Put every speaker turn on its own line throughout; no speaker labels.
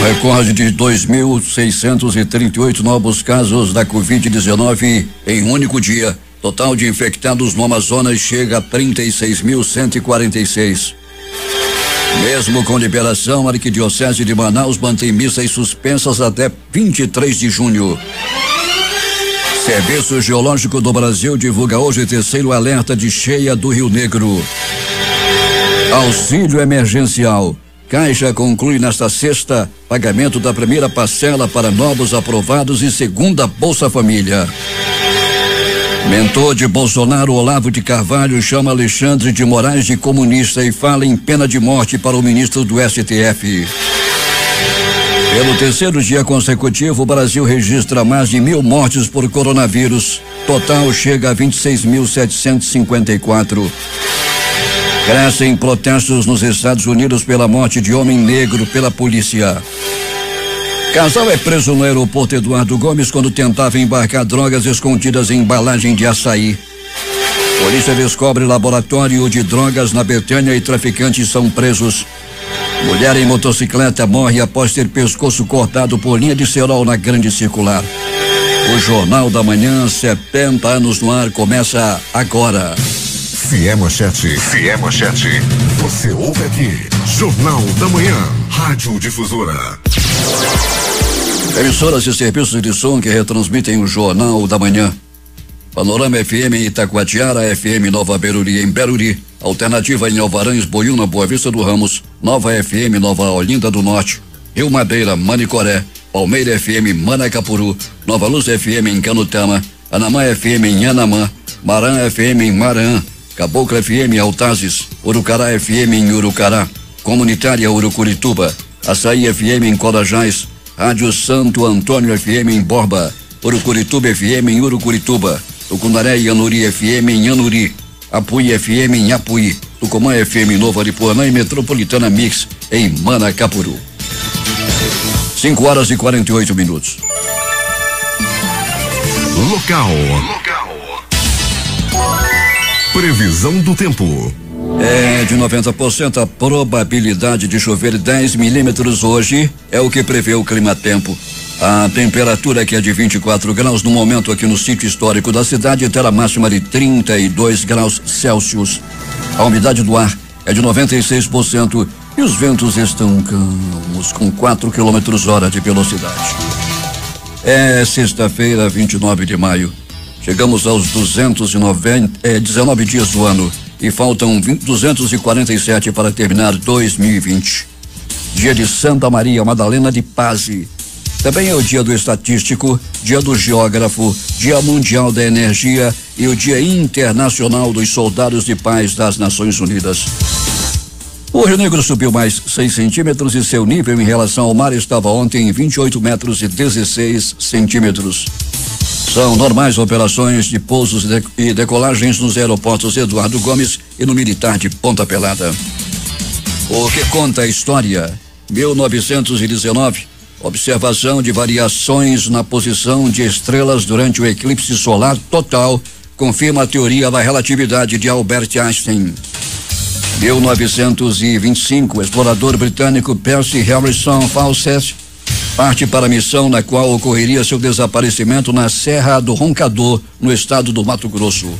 Recorde de 2.638 novos casos da Covid-19 em um único dia. Total de infectados no Amazonas chega a 36.146. Mesmo com liberação, a Arquidiocese de Manaus mantém missas suspensas até 23 de junho. Serviço Geológico do Brasil divulga hoje terceiro alerta de cheia do Rio Negro. Auxílio emergencial. Caixa conclui nesta sexta pagamento da primeira parcela para novos aprovados e segunda Bolsa Família. Mentor de Bolsonaro, Olavo de Carvalho, chama Alexandre de Moraes de comunista e fala em pena de morte para o ministro do STF. Pelo terceiro dia consecutivo, o Brasil registra mais de 1.000 mortes por coronavírus. Total chega a 26.754. Crescem protestos nos Estados Unidos pela morte de homem negro pela polícia. Casal é preso no aeroporto Eduardo Gomes quando tentava embarcar drogas escondidas em embalagem de açaí. Polícia descobre laboratório de drogas na Betânia e traficantes são presos. Mulher em motocicleta morre após ter pescoço cortado por linha de cerol na Grande Circular. O Jornal da Manhã, 70 anos no ar, começa agora.
Fiémanchete. Você ouve aqui. Jornal da Manhã. Rádio Difusora.
Emissoras e serviços de som que retransmitem o Jornal da Manhã. Panorama FM em Itacoatiara, FM Nova Beruri em Beruri, Alternativa em Alvarães, Boiúna, Boa Vista do Ramos, Nova FM Nova Olinda do Norte, Rio Madeira, Manicoré, Palmeira FM Manacapuru, Nova Luz FM em Canutama, Anamã FM em Anamã, Marã FM em Marã, Cabocla FM em Altazes, Urucará FM em Urucará, Comunitária Urucurituba, Açaí FM em Corajás, Rádio Santo Antônio FM em Borba, Urucurituba FM em Urucurituba, Tucunaré e Anuri FM em Anuri, Apuí FM em Apuí, Tucumã FM em Nova Aripuanã e Metropolitana Mix em Manacapuru. 5:48.
Local. Previsão do tempo.
É de 90% a probabilidade de chover 10 milímetros hoje, é o que prevê o Climatempo. A temperatura que é de 24 graus no momento aqui no sítio histórico da cidade terá máxima de 32 graus Celsius. A umidade do ar é de 96% e os ventos estão calmos com 4 km/h de velocidade. É sexta-feira, 29 de maio. Chegamos aos 19 dias do ano e faltam 247 para terminar 2020. Dia de Santa Maria Madalena de Pazzi. Também é o dia do estatístico, dia do geógrafo, dia mundial da energia e o dia internacional dos soldados de paz das Nações Unidas. O Rio Negro subiu mais 6 centímetros e seu nível em relação ao mar estava ontem em 28 metros e 16 centímetros. São normais operações de pousos e decolagens nos aeroportos Eduardo Gomes e no Militar de Ponta Pelada. O que conta a história? 1919. Observação de variações na posição de estrelas durante o eclipse solar total confirma a teoria da relatividade de Albert Einstein. 1925, o explorador britânico Percy Harrison Fawcett parte para a missão na qual ocorreria seu desaparecimento na Serra do Roncador, no estado do Mato Grosso.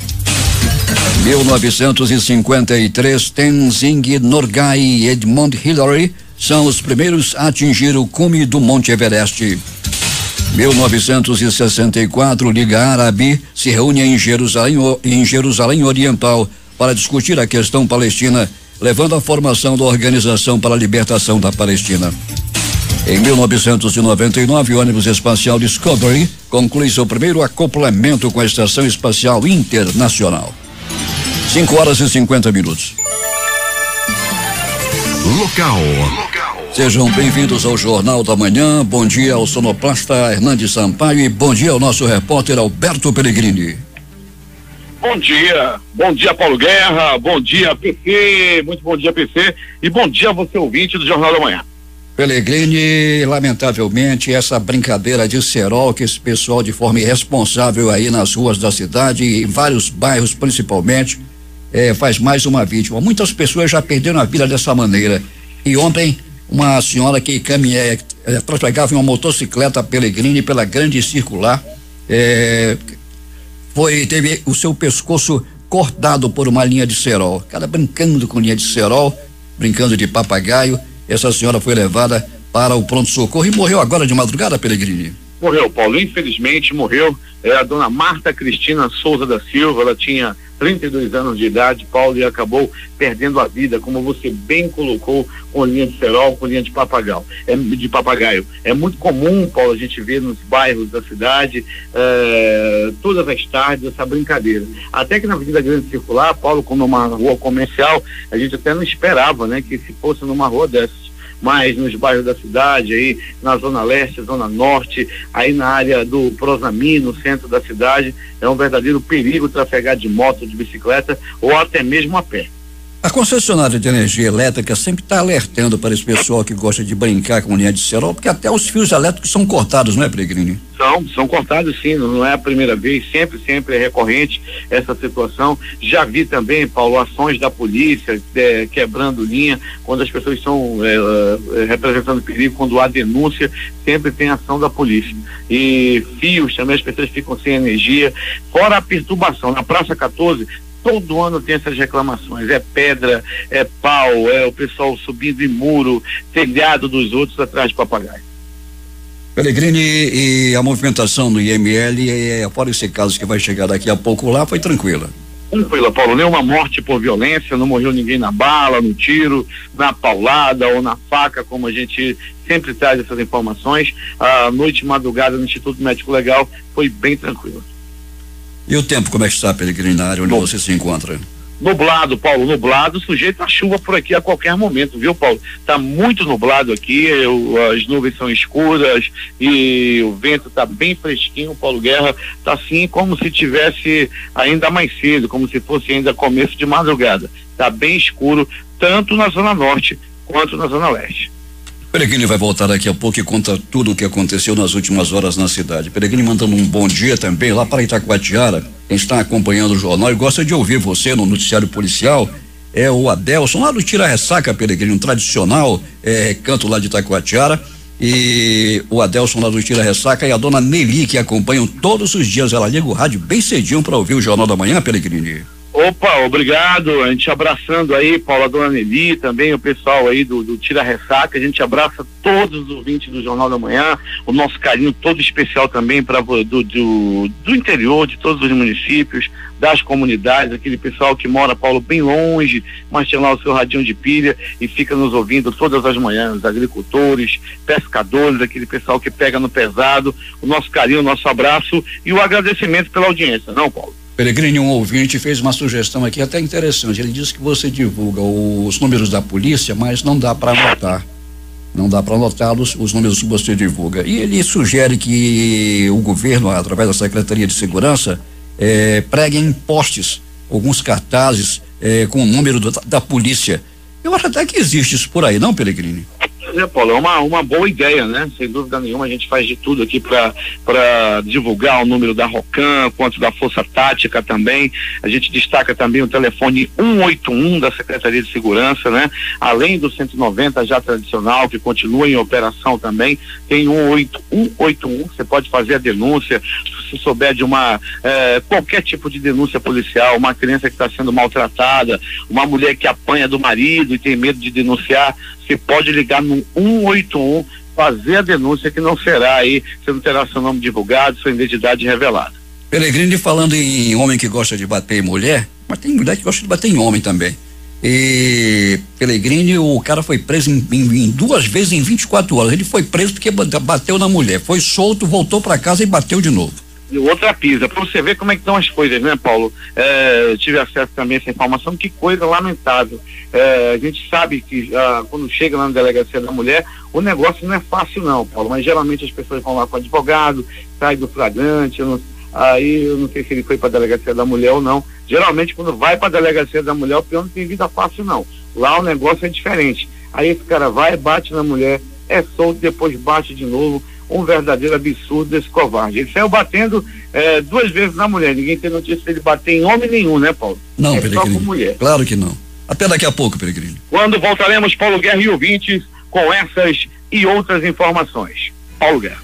1953, Tenzing Norgay e Edmund Hillary são os primeiros a atingir o cume do Monte Everest. 1964, Liga Árabe se reúne em Jerusalém Oriental para discutir a questão palestina, levando à formação da Organização para a Libertação da Palestina. Em 1999, o ônibus espacial Discovery conclui seu primeiro acoplamento com a Estação Espacial Internacional. 5:50.
Local.
Sejam bem-vindos ao Jornal da Manhã. Bom dia ao sonoplasta Hernandes Sampaio e bom dia ao nosso repórter Alberto Pellegrini.
Bom dia Paulo Guerra, bom dia PC, muito bom dia PC e bom dia a você ouvinte do Jornal da Manhã.
Pellegrini, lamentavelmente essa brincadeira de cerol que esse pessoal de forma irresponsável aí nas ruas da cidade e em vários bairros principalmente faz mais uma vítima. Muitas pessoas já perderam a vida dessa maneira e ontem uma senhora que trafegava em uma motocicleta Pellegrini pela Grande Circular, teve o seu pescoço cortado por uma linha de cerol. Cara brincando com linha de cerol, brincando de papagaio. Essa senhora foi levada para o pronto-socorro e morreu agora de madrugada, Pellegrini.
Morreu, Paulo, infelizmente morreu. É a dona Marta Cristina Souza da Silva. Ela tinha 32 anos de idade, Paulo, e acabou perdendo a vida, como você bem colocou, com linha de cerol, com linha de papagaio. É muito comum, Paulo, a gente ver nos bairros da cidade, todas as tardes, essa brincadeira. Até que na Avenida Grande Circular, Paulo, como uma rua comercial, a gente até não esperava, né, que se fosse numa rua dessas. Mas nos bairros da cidade, aí na Zona Leste, Zona Norte, aí na área do Prosami, no centro da cidade, é um verdadeiro perigo trafegar de moto, de bicicleta ou até mesmo a pé.
A concessionária de energia elétrica sempre está alertando para esse pessoal que gosta de brincar com linha de cerol, porque até os fios elétricos são cortados, não é, Pellegrini?
São cortados sim, não é a primeira vez, sempre é recorrente essa situação. Já vi também, Paulo, ações da polícia quebrando linha, quando as pessoas estão representando perigo, quando há denúncia, sempre tem ação da polícia. E fios também, as pessoas ficam sem energia, fora a perturbação. Na Praça 14, todo ano tem essas reclamações, é pedra, é pau, é o pessoal subindo em muro, telhado dos outros atrás de papagaio.
Pellegrini, e a movimentação no IML, fora esse caso que vai chegar daqui a pouco lá, foi tranquila?
Tranquila, Paulo, nenhuma morte por violência, não morreu ninguém na bala, no tiro, na paulada ou na faca, como a gente sempre traz essas informações. A noite madrugada no Instituto Médico Legal foi bem tranquila.
E o tempo, como é que está, Pellegrini, na área onde você se encontra?
Nublado, Paulo, nublado, sujeito a chuva por aqui a qualquer momento, viu, Paulo? Tá muito nublado aqui, as nuvens são escuras e o vento tá bem fresquinho, Paulo Guerra, tá assim como se tivesse ainda mais cedo, como se fosse ainda começo de madrugada. Tá bem escuro, tanto na Zona Norte quanto na Zona Leste.
Pellegrini vai voltar daqui a pouco e conta tudo o que aconteceu nas últimas horas na cidade. Pellegrini mandando um bom dia também lá para Itacoatiara. Quem está acompanhando o jornal e gosta de ouvir você no noticiário policial é o Adelson, lá do Tira Ressaca, Pellegrini, um tradicional canto lá de Itacoatiara. E o Adelson lá do Tira Ressaca e a dona Nelly, que acompanham todos os dias. Ela liga o rádio bem cedinho para ouvir o Jornal da Manhã, Pellegrini.
Opa, obrigado, a gente abraçando aí, Paulo, a dona Nelly, também o pessoal aí do Tira Ressaca, a gente abraça todos os ouvintes do Jornal da Manhã, o nosso carinho todo especial também para do interior, de todos os municípios, das comunidades, aquele pessoal que mora, Paulo, bem longe, mas tem lá o seu radinho de pilha e fica nos ouvindo todas as manhãs, agricultores, pescadores, aquele pessoal que pega no pesado, o nosso carinho, o nosso abraço e o agradecimento pela audiência, não, Paulo?
Pellegrini, um ouvinte fez uma sugestão aqui até interessante. Ele disse que você divulga os números da polícia, mas não dá para anotar. Não dá para anotar os números que você divulga. E ele sugere que o governo, através da Secretaria de Segurança, pregue em postes alguns cartazes com o número da polícia. Eu acho até que existe isso por aí, não, Pellegrini?
Paulo, é uma boa ideia, né? Sem dúvida nenhuma, a gente faz de tudo aqui para divulgar o número da ROCAM, quanto da Força Tática também. A gente destaca também o telefone 181 da Secretaria de Segurança, né? Além do 190 já tradicional, que continua em operação também, tem 181, você pode fazer a denúncia, se souber de qualquer tipo de denúncia policial, uma criança que está sendo maltratada, uma mulher que apanha do marido e tem medo de denunciar, você pode ligar no 181, fazer a denúncia que não será aí, você não terá seu nome divulgado, sua identidade revelada.
Pellegrini, falando em homem que gosta de bater em mulher, mas tem mulher que gosta de bater em homem também. E Pellegrini, o cara foi preso em 2 vezes em 24 horas. Ele foi preso porque bateu na mulher, foi solto, voltou para casa e bateu de novo.
E outra pisa, para você ver como é que estão as coisas, né, Paulo? Eu tive acesso também a essa informação, que coisa lamentável. A gente sabe que quando chega lá na delegacia da mulher, o negócio não é fácil não, Paulo, mas geralmente as pessoas vão lá com o advogado, sai do flagrante, aí eu não sei se ele foi para a delegacia da mulher ou não. Geralmente quando vai para a delegacia da mulher, o peão não tem vida fácil não. Lá o negócio é diferente. Aí esse cara vai, bate na mulher, é solto, depois bate de novo. Um verdadeiro absurdo desse covarde. Ele saiu batendo 2 vezes na mulher. Ninguém tem notícia de ele bater em homem nenhum, né, Paulo?
Não, Pellegrini.
Só com mulher.
Claro que não. Até daqui a pouco, Pellegrini.
Quando voltaremos, Paulo Guerra e ouvintes, com essas e outras informações. Paulo Guerra.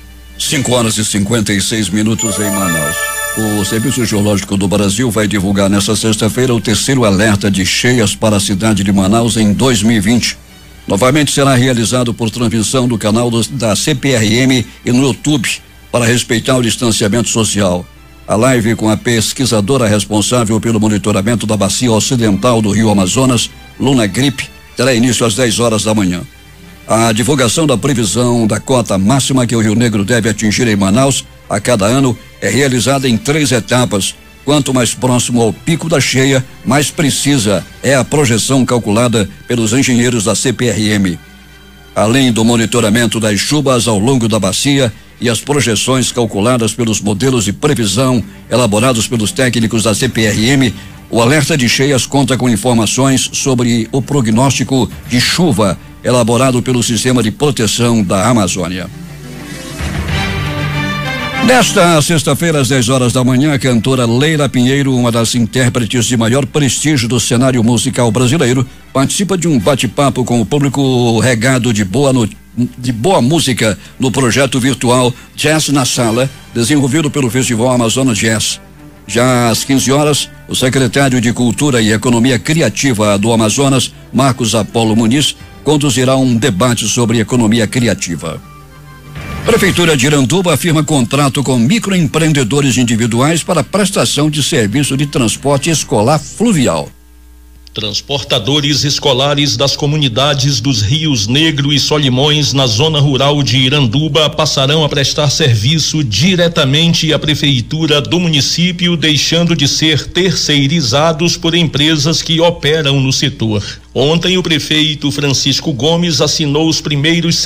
5h56 em Manaus. O Serviço Geológico do Brasil vai divulgar nesta sexta-feira o terceiro alerta de cheias para a cidade de Manaus em 2020. Novamente será realizado por transmissão do canal da CPRM e no YouTube, para respeitar o distanciamento social. A live com a pesquisadora responsável pelo monitoramento da bacia ocidental do Rio Amazonas, Luna Gripe, terá início às 10 horas da manhã. A divulgação da previsão da cota máxima que o Rio Negro deve atingir em Manaus a cada ano é realizada em 3 etapas. Quanto mais próximo ao pico da cheia, mais precisa é a projeção calculada pelos engenheiros da CPRM. Além do monitoramento das chuvas ao longo da bacia e as projeções calculadas pelos modelos de previsão elaborados pelos técnicos da CPRM, o alerta de cheias conta com informações sobre o prognóstico de chuva elaborado pelo Sistema de Proteção da Amazônia. Nesta sexta-feira, às 10 horas da manhã, a cantora Leila Pinheiro, uma das intérpretes de maior prestígio do cenário musical brasileiro, participa de um bate-papo com o público regado de boa música no projeto virtual Jazz na Sala, desenvolvido pelo Festival Amazonas Jazz. Já às 15 horas, o secretário de Cultura e Economia Criativa do Amazonas, Marcos Apolo Muniz, conduzirá um debate sobre economia criativa. Prefeitura de Iranduba firma contrato com microempreendedores individuais para prestação de serviço de transporte escolar fluvial.
Transportadores escolares das comunidades dos Rios Negro e Solimões, na zona rural de Iranduba, passarão a prestar serviço diretamente à prefeitura do município, deixando de ser terceirizados por empresas que operam no setor. Ontem, o prefeito Francisco Gomes assinou os primeiros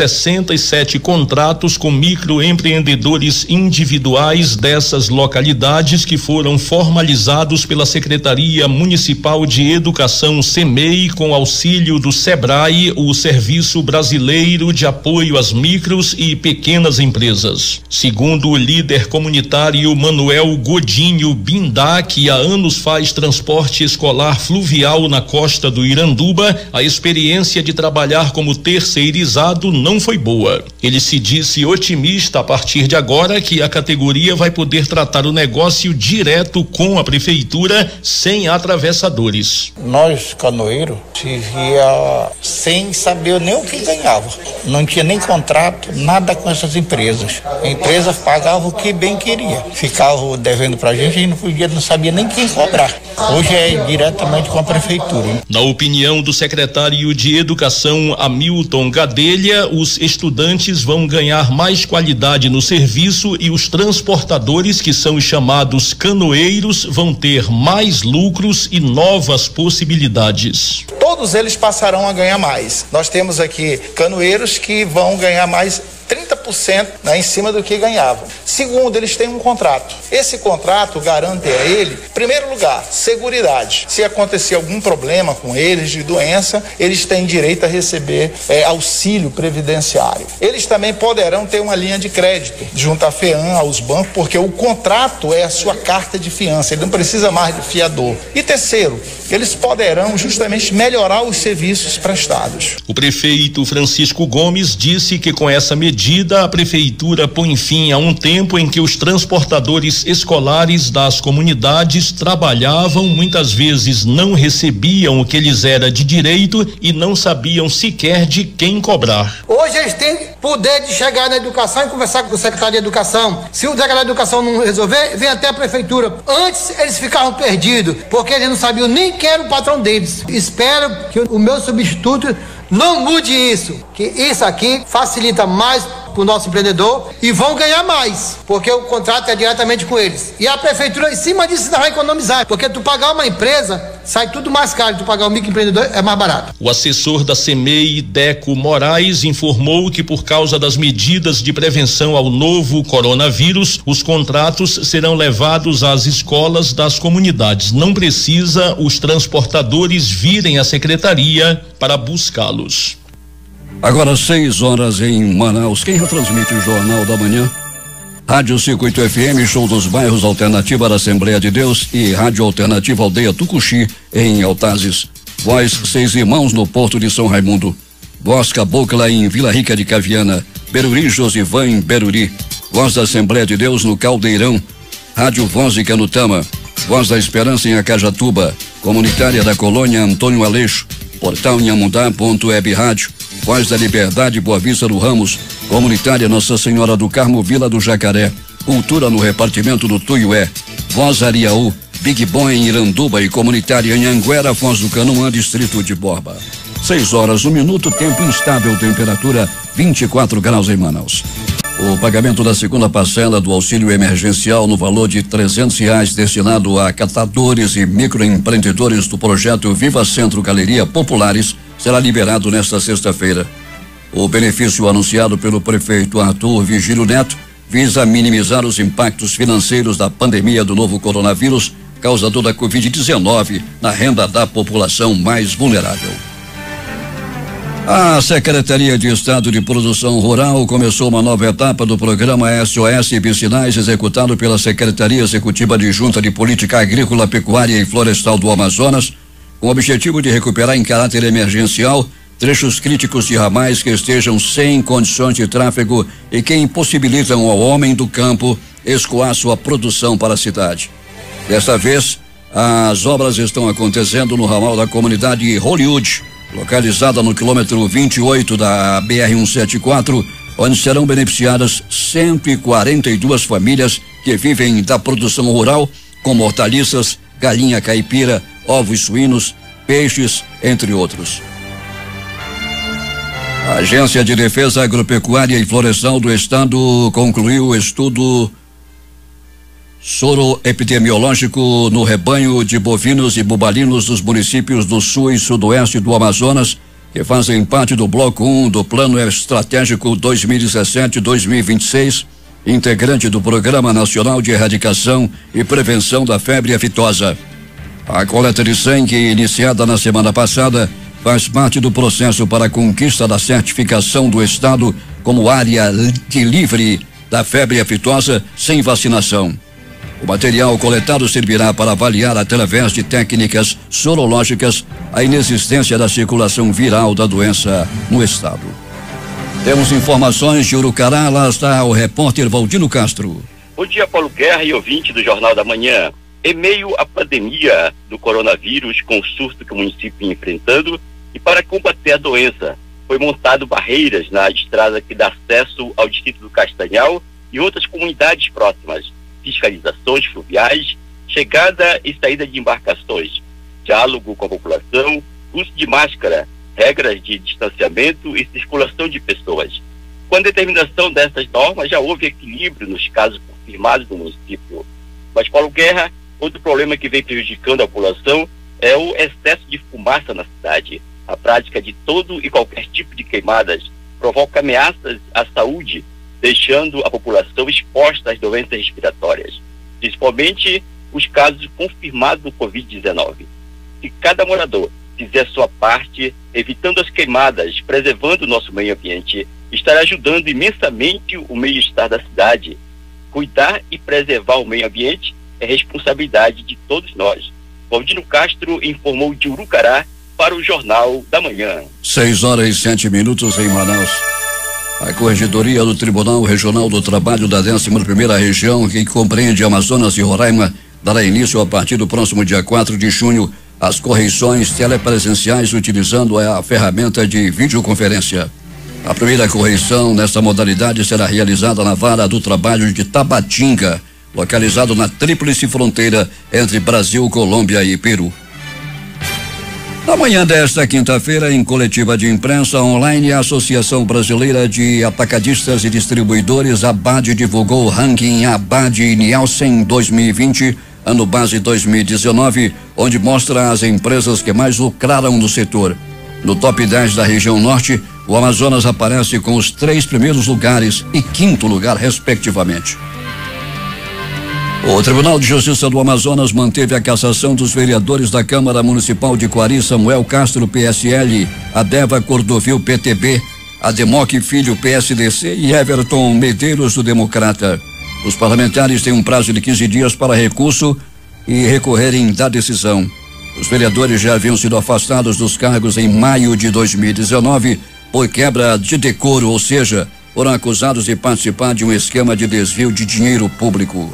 67 contratos com microempreendedores individuais dessas localidades, que foram formalizados pela Secretaria Municipal de Educação SEMEI, com auxílio do SEBRAE, o Serviço Brasileiro de Apoio às Micros e Pequenas Empresas. Segundo o líder comunitário Manuel Godinho Bindá, que há anos faz transporte escolar fluvial na costa do Iranduba, a experiência de trabalhar como terceirizado não foi boa. Ele se disse otimista a partir de agora que a categoria vai poder tratar o negócio direto com a prefeitura, sem atravessadores.
Nós, canoeiros, vivia sem saber nem o que ganhava. Não tinha nem contrato, nada com essas empresas. A empresa pagava o que bem queria. Ficava devendo pra gente e não sabia nem quem cobrar. Hoje é diretamente com a prefeitura.
Na opinião do secretário de Educação, Hamilton Gadelha, os estudantes vão ganhar mais qualidade no serviço e os transportadores, que são os chamados canoeiros, vão ter mais lucros e novas possibilidades.
Todos eles passarão a ganhar mais. Nós temos aqui canoeiros que vão ganhar mais 30%, em cima do que ganhavam. Segundo, eles têm um contrato. Esse contrato garante a ele, em primeiro lugar, seguridade. Se acontecer algum problema com eles de doença, eles têm direito a receber auxílio previdenciário. Eles também poderão ter uma linha de crédito junto à FEAM, aos bancos, porque o contrato é a sua carta de fiança, ele não precisa mais de fiador. E terceiro, eles poderão justamente melhorar os serviços prestados.
O prefeito Francisco Gomes disse que com essa medida a prefeitura põe fim a um tempo em que os transportadores escolares das comunidades trabalhavam, muitas vezes não recebiam o que lhes era de direito e não sabiam sequer de quem cobrar.
Hoje eles têm poder de chegar na educação e conversar com o secretário de Educação. Se o secretário de Educação não resolver, vem até a prefeitura. Antes eles ficavam perdidos, porque eles não sabiam nem quem era o patrão deles. Espero que o meu substituto não mude isso, que isso aqui facilita mais para o nosso empreendedor e vão ganhar mais, porque o contrato é diretamente com eles. E a prefeitura, em cima disso, vai economizar, porque tu pagar uma empresa, sai tudo mais caro, tu pagar um microempreendedor é mais barato.
O assessor da SEMEI, Deco Moraes, informou que por causa das medidas de prevenção ao novo coronavírus, os contratos serão levados às escolas das comunidades. Não precisa os transportadores virem à secretaria para buscá-los.
Agora 6 horas em Manaus. Quem retransmite o Jornal da Manhã? Rádio Circuito FM, Show dos Bairros, Alternativa da Assembleia de Deus e Rádio Alternativa Aldeia Tucuxi, em Altazes. Voz 6 Irmãos, no Porto de São Raimundo. Voz Cabocla em Vila Rica de Caviana, Beruri Josivan em Beruri, Voz da Assembleia de Deus no Caldeirão, Rádio Voz de Canutama, Voz da Esperança em Acajatuba, Comunitária da Colônia Antônio Aleixo, Portal Inhamundá.web Rádio, Voz da Liberdade Boa Vista do Ramos, Comunitária Nossa Senhora do Carmo Vila do Jacaré, Cultura no Repartimento do Tuiué, Voz Ariaú, Big Boy em Iranduba e Comunitária em Anguera, Foz do Canoã, Distrito de Borba. 6h01, tempo instável, temperatura 24 graus em Manaus. O pagamento da segunda parcela do auxílio emergencial no valor de R$300 destinado a catadores e microempreendedores do projeto Viva Centro Galeria Populares será liberado nesta sexta-feira. O benefício anunciado pelo prefeito Arthur Vigílio Neto visa minimizar os impactos financeiros da pandemia do novo coronavírus, causador da Covid-19, na renda da população mais vulnerável. A Secretaria de Estado de Produção Rural começou uma nova etapa do programa SOS Vicinais, executado pela Secretaria Executiva Adjunta de Política Agrícola, Pecuária e Florestal do Amazonas, com o objetivo de recuperar em caráter emergencial trechos críticos de ramais que estejam sem condições de tráfego e que impossibilitam ao homem do campo escoar sua produção para a cidade. Desta vez, as obras estão acontecendo no ramal da comunidade Hollywood, localizada no quilômetro 28 da BR-174, onde serão beneficiadas 142 famílias que vivem da produção rural, como hortaliças, galinha caipira, ovos suínos, peixes, entre outros. A Agência de Defesa Agropecuária e Florestal do Estado concluiu o estudo soroepidemiológico no rebanho de bovinos e bubalinos dos municípios do sul e sudoeste do Amazonas, que fazem parte do Bloco 1 do Plano Estratégico 2017-2026, integrante do Programa Nacional de Erradicação e Prevenção da Febre Aftosa. A coleta de sangue, iniciada na semana passada, faz parte do processo para a conquista da certificação do Estado como área livre da febre aftosa sem vacinação. O material coletado servirá para avaliar, através de técnicas sorológicas, a inexistência da circulação viral da doença no estado. Temos informações de Urucará, lá está o repórter Valdino Castro.
Bom dia, Paulo Guerra e ouvinte do Jornal da Manhã. Em meio à pandemia do coronavírus, com o surto que o município vem enfrentando, e para combater a doença, foi montado barreiras na estrada que dá acesso ao distrito do Castanhal e outras comunidades próximas. Fiscalizações fluviais, chegada e saída de embarcações, diálogo com a população, uso de máscara, regras de distanciamento e circulação de pessoas. Com a determinação dessas normas, já houve equilíbrio nos casos confirmados no município. Mas, Paulo Guerra, outro problema que vem prejudicando a população é o excesso de fumaça na cidade. A prática de todo e qualquer tipo de queimadas provoca ameaças à saúde, deixando a população exposta às doenças respiratórias, principalmente os casos confirmados do Covid-19. Se cada morador fizer sua parte, evitando as queimadas, preservando o nosso meio ambiente, estará ajudando imensamente o bem-estar da cidade. Cuidar e preservar o meio ambiente é responsabilidade de todos nós. Valdino Castro informou de Urucará para o Jornal da Manhã.
6h07 em Manaus. A Corregedoria do Tribunal Regional do Trabalho da 11ª Região, que compreende Amazonas e Roraima, dará início a partir do próximo dia 4 de junho às correições telepresenciais utilizando a ferramenta de videoconferência. A primeira correição nesta modalidade será realizada na Vara do Trabalho de Tabatinga, localizado na tríplice fronteira entre Brasil, Colômbia e Peru. Na manhã desta quinta-feira, em coletiva de imprensa online, a Associação Brasileira de Atacadistas e Distribuidores, ABAD, divulgou o ranking ABAD Nielsen 2020, ano base 2019, onde mostra as empresas que mais lucraram no setor. No top 10 da região norte, o Amazonas aparece com os 3 primeiros lugares e 5º lugar, respectivamente. O Tribunal de Justiça do Amazonas manteve a cassação dos vereadores da Câmara Municipal de Quari, Samuel Castro, PSL, Adeva Cordovil, PTB, Ademoc Filho, PSDC e Everton Medeiros, do Democrata. Os parlamentares têm um prazo de 15 dias para recurso e recorrerem da decisão. Os vereadores já haviam sido afastados dos cargos em maio de 2019 por quebra de decoro, ou seja, foram acusados de participar de um esquema de desvio de dinheiro público.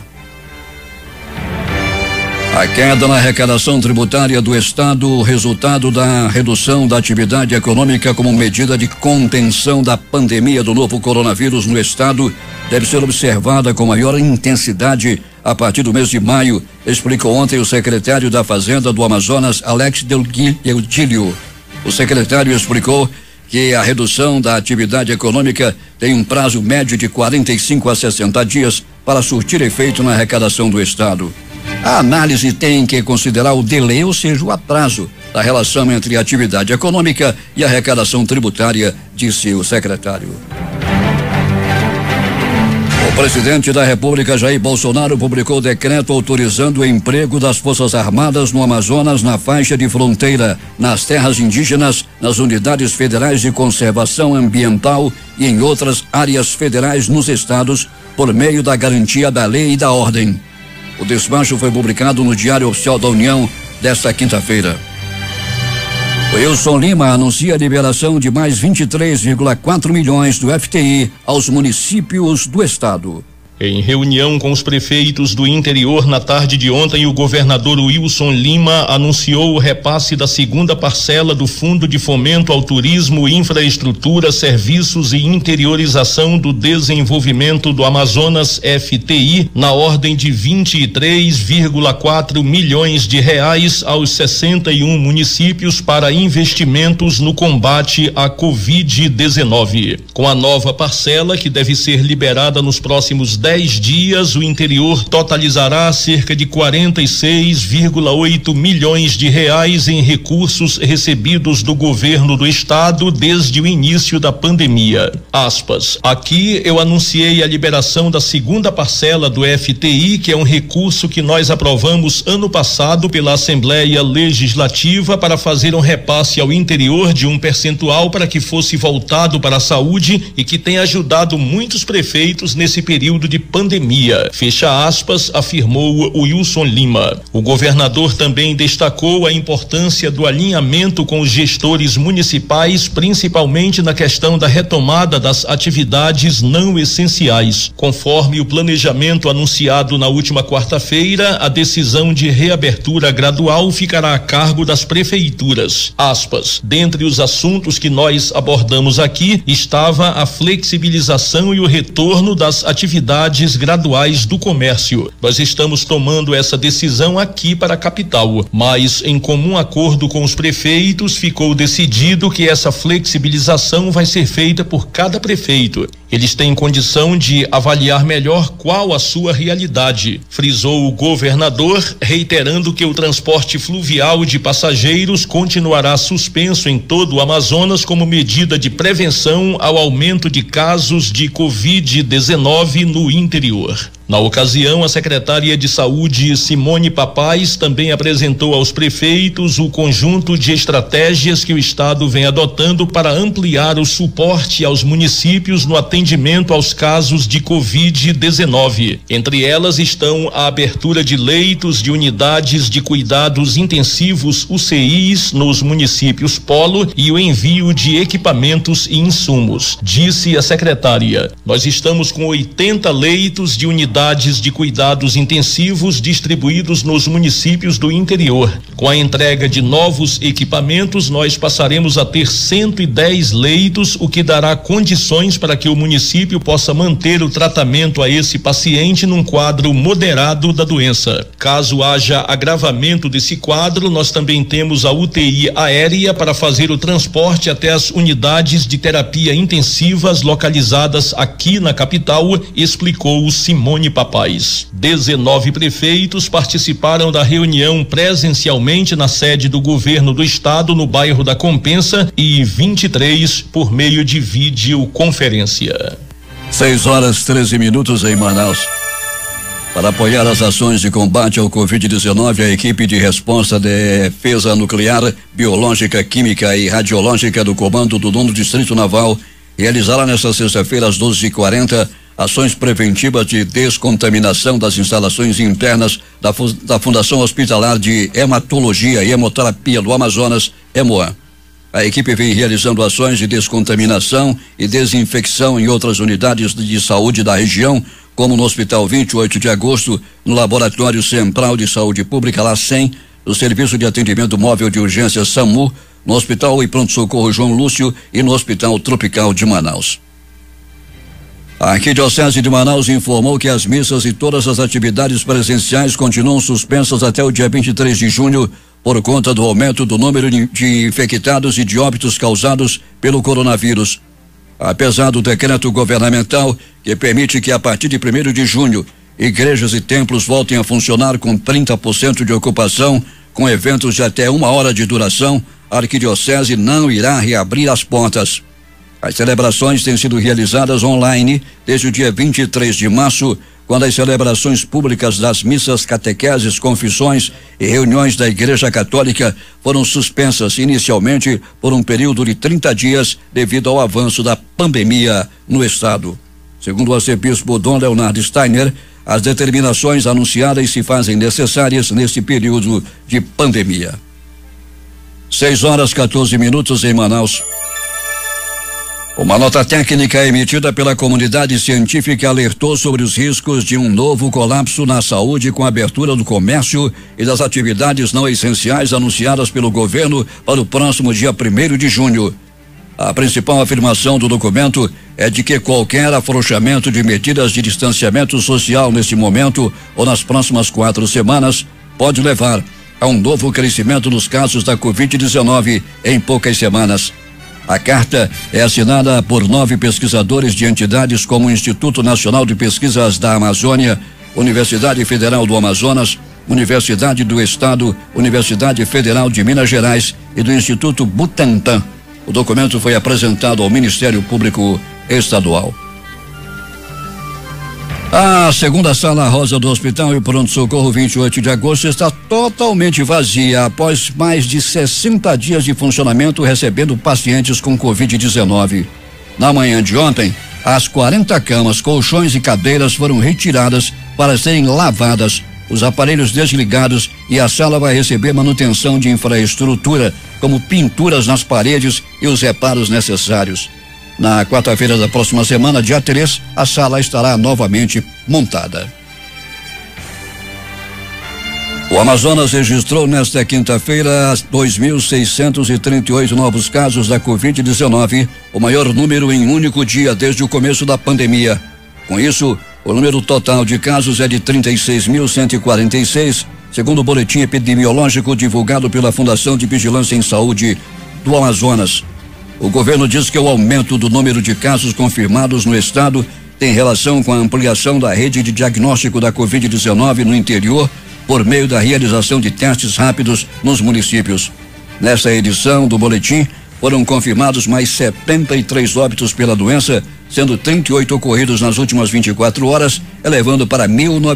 A queda na arrecadação tributária do Estado, resultado da redução da atividade econômica como medida de contenção da pandemia do novo coronavírus no Estado, deve ser observada com maior intensidade a partir do mês de maio, explicou ontem o secretário da Fazenda do Amazonas, Alex Deudilho. O secretário explicou que a redução da atividade econômica tem um prazo médio de 45 a 60 dias para surtir efeito na arrecadação do Estado. A análise tem que considerar o delay, ou seja, o atraso da relação entre a atividade econômica e a arrecadação tributária, disse o secretário. O presidente da República, Jair Bolsonaro, publicou decreto autorizando o emprego das Forças Armadas no Amazonas, na faixa de fronteira, nas terras indígenas, nas unidades federais de conservação ambiental e em outras áreas federais nos estados, por meio da garantia da lei e da ordem. O despacho foi publicado no Diário Oficial da União desta quinta-feira. Wilson Lima anuncia a liberação de mais 23,4 milhões do FTI aos municípios do estado.
Em reunião com os prefeitos do interior na tarde de ontem, o governador Wilson Lima anunciou o repasse da segunda parcela do Fundo de Fomento ao Turismo, Infraestrutura, Serviços e Interiorização do Desenvolvimento do Amazonas, FTI, na ordem de 23,4 milhões de reais aos 61 municípios para investimentos no combate à Covid-19. Com a nova parcela, que deve ser liberada nos próximos 10 dias, o interior totalizará cerca de 46,8 milhões de reais em recursos recebidos do governo do estado desde o início da pandemia. Aspas. Aqui eu anunciei a liberação da segunda parcela do FTI, que é um recurso que nós aprovamos ano passado pela Assembleia Legislativa para fazer um repasse ao interior de um percentual para que fosse voltado para a saúde e que tem ajudado muitos prefeitos nesse período de pandemia, fecha aspas, afirmou o Wilson Lima. O governador também destacou a importância do alinhamento com os gestores municipais, principalmente na questão da retomada das atividades não essenciais. Conforme o planejamento anunciado na última quarta-feira, a decisão de reabertura gradual ficará a cargo das prefeituras. Aspas. Dentre os assuntos que nós abordamos aqui estava a flexibilização e o retorno das atividades graduais do comércio. Nós estamos tomando essa decisão aqui para a capital, mas em comum acordo com os prefeitos ficou decidido que essa flexibilização vai ser feita por cada prefeito. Eles têm condição de avaliar melhor qual a sua realidade, frisou o governador, reiterando que o transporte fluvial de passageiros continuará suspenso em todo o Amazonas como medida de prevenção ao aumento de casos de Covid-19 no interior. Na ocasião, a secretária de Saúde, Simone Papais, também apresentou aos prefeitos o conjunto de estratégias que o estado vem adotando para ampliar o suporte aos municípios no atendimento aos casos de Covid-19. Entre elas estão a abertura de leitos de unidades de cuidados intensivos UCIs nos municípios polo e o envio de equipamentos e insumos. Disse a secretária: nós estamos com 80 leitos de unidades de cuidados intensivos distribuídos nos municípios do interior. Com a entrega de novos equipamentos, nós passaremos a ter 110 leitos, o que dará condições para que o município possa manter o tratamento a esse paciente num quadro moderado da doença. Caso haja agravamento desse quadro, nós também temos a UTI aérea para fazer o transporte até as unidades de terapia intensivas localizadas aqui na capital, explicou Simone Papais. 19 prefeitos participaram da reunião presencialmente na sede do governo do estado no bairro da Compensa e 23 por meio de videoconferência.
6h13 em Manaus. Para apoiar as ações de combate ao Covid-19, a equipe de resposta de defesa nuclear, biológica, química e radiológica do Comando do 9º Distrito Naval realizará nesta sexta-feira às 12h40 ações preventivas de descontaminação das instalações internas da Fundação Hospitalar de Hematologia e Hemoterapia do Amazonas, Hemoan. A equipe vem realizando ações de descontaminação e desinfecção em outras unidades de saúde da região, como no Hospital 28 de Agosto, no Laboratório Central de Saúde Pública LACEN, no Serviço de Atendimento Móvel de Urgência SAMU, no Hospital e Pronto-Socorro João Lúcio e no Hospital Tropical de Manaus. A Arquidiocese de Manaus informou que as missas e todas as atividades presenciais continuam suspensas até o dia 23 de junho por conta do aumento do número de infectados e de óbitos causados pelo coronavírus. Apesar do decreto governamental que permite que a partir de 1º de junho igrejas e templos voltem a funcionar com 30% de ocupação, com eventos de até 1 hora de duração, a Arquidiocese não irá reabrir as portas. As celebrações têm sido realizadas online desde o dia 23 de março, quando as celebrações públicas das missas, catequeses, confissões e reuniões da Igreja Católica foram suspensas inicialmente por um período de 30 dias devido ao avanço da pandemia no estado. Segundo o arcebispo Dom Leonardo Steiner, as determinações anunciadas se fazem necessárias neste período de pandemia. 6h14 em Manaus. Uma nota técnica emitida pela comunidade científica alertou sobre os riscos de um novo colapso na saúde com a abertura do comércio e das atividades não essenciais anunciadas pelo governo para o próximo dia 1º de junho. A principal afirmação do documento é de que qualquer afrouxamento de medidas de distanciamento social nesse momento ou nas próximas 4 semanas pode levar a um novo crescimento nos casos da Covid-19 em poucas semanas. A carta é assinada por 9 pesquisadores de entidades como o Instituto Nacional de Pesquisas da Amazônia, Universidade Federal do Amazonas, Universidade do Estado, Universidade Federal de Minas Gerais e do Instituto Butantan. O documento foi apresentado ao Ministério Público Estadual. A segunda sala rosa do Hospital e Pronto-Socorro 28 de Agosto está totalmente vazia após mais de 60 dias de funcionamento recebendo pacientes com Covid-19. Na manhã de ontem, as 40 camas, colchões e cadeiras foram retiradas para serem lavadas, os aparelhos desligados e a sala vai receber manutenção de infraestrutura, como pinturas nas paredes e os reparos necessários. Na quarta-feira da próxima semana, dia 3, a sala estará novamente montada. O Amazonas registrou nesta quinta-feira 2.638 novos casos da Covid-19, o maior número em um único dia desde o começo da pandemia. Com isso, o número total de casos é de 36.146, segundo o boletim epidemiológico divulgado pela Fundação de Vigilância em Saúde do Amazonas. O governo diz que o aumento do número de casos confirmados no estado tem relação com a ampliação da rede de diagnóstico da Covid-19 no interior por meio da realização de testes rápidos nos municípios. Nesta edição do boletim, foram confirmados mais 73 óbitos pela doença, sendo 38 ocorridos nas últimas 24 horas, elevando para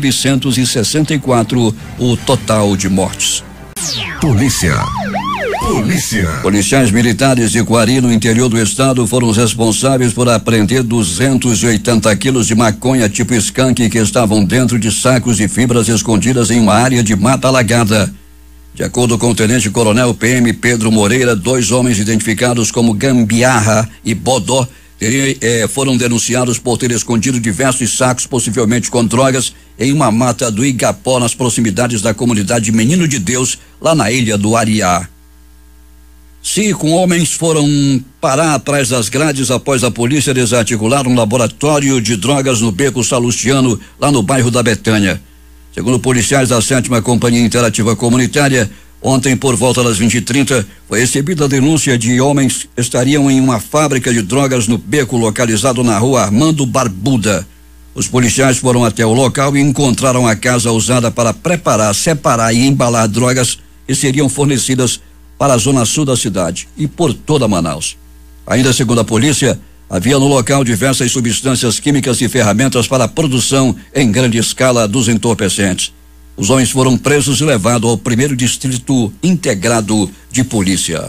1.964 o total de mortes.
Polícia.
Policiais militares de Quari, no interior do estado, foram os responsáveis por apreender 280 quilos de maconha tipo skunk que estavam dentro de sacos de fibras escondidas em uma área de mata alagada. De acordo com o tenente-coronel PM Pedro Moreira, 2 homens identificados como Gambiarra e Bodó foram denunciados por ter escondido diversos sacos, possivelmente com drogas, em uma mata do Igapó, nas proximidades da comunidade Menino de Deus, lá na ilha do Ariá. 5 homens foram parar atrás das grades após a polícia desarticular um laboratório de drogas no Beco Salustiano, lá no bairro da Betânia. Segundo policiais da 7ª Companhia Interativa Comunitária, ontem, por volta das 20h30, foi recebida a denúncia de homens que estariam em uma fábrica de drogas no Beco, localizado na rua Armando Barbuda. Os policiais foram até o local e encontraram a casa usada para preparar, separar e embalar drogas que seriam fornecidas para a zona sul da cidade e por toda Manaus. Ainda segundo a polícia, havia no local diversas substâncias químicas e ferramentas para a produção em grande escala dos entorpecentes. Os homens foram presos e levados ao 1º Distrito Integrado de Polícia.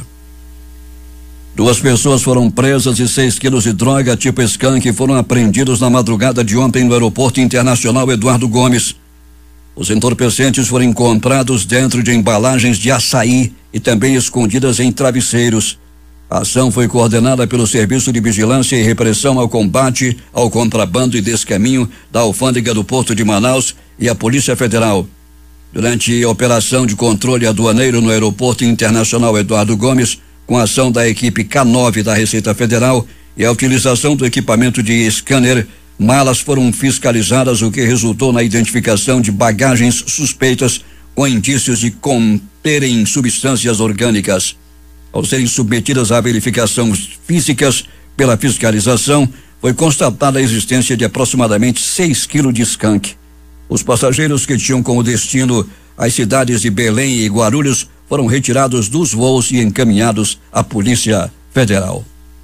2 pessoas foram presas e 6 quilos de droga tipo skunk foram apreendidos na madrugada de ontem no Aeroporto Internacional Eduardo Gomes. Os entorpecentes foram encontrados dentro de embalagens de açaí e também escondidas em travesseiros. A ação foi coordenada pelo Serviço de Vigilância e Repressão ao Combate ao Contrabando e Descaminho da Alfândega do Porto de Manaus e a Polícia Federal. Durante a operação de controle aduaneiro no Aeroporto Internacional Eduardo Gomes, com a ação da equipe K9 da Receita Federal e a utilização do equipamento de scanner, malas foram fiscalizadas, o que resultou na identificação de bagagens suspeitas com indícios de conterem substâncias orgânicas. Ao serem submetidas a verificações físicas pela fiscalização, foi constatada a existência de aproximadamente 6 quilos de skunk. Os passageiros que tinham como destino as cidades de Belém e Guarulhos foram retirados dos voos e encaminhados à Polícia Federal.